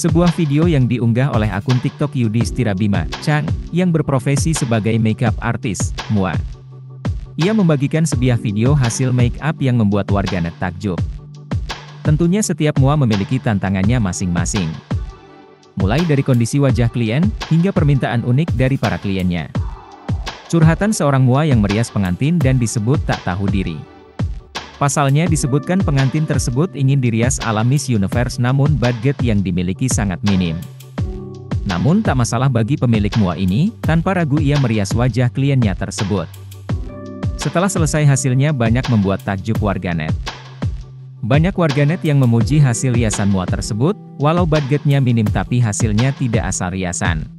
Sebuah video yang diunggah oleh akun TikTok Yudhistira Bima Chang, yang berprofesi sebagai makeup artist, MUA. Ia membagikan sebuah video hasil make up yang membuat warganet takjub. Tentunya setiap MUA memiliki tantangannya masing-masing. Mulai dari kondisi wajah klien, hingga permintaan unik dari para kliennya. Curhatan seorang MUA yang merias pengantin dan disebut tak tahu diri. Pasalnya disebutkan pengantin tersebut ingin dirias ala Miss Universe namun budget yang dimiliki sangat minim. Namun tak masalah bagi pemilik MUA ini, tanpa ragu ia merias wajah kliennya tersebut. Setelah selesai hasilnya banyak membuat takjub warganet. Banyak warganet yang memuji hasil riasan MUA tersebut, walau budgetnya minim tapi hasilnya tidak asal riasan.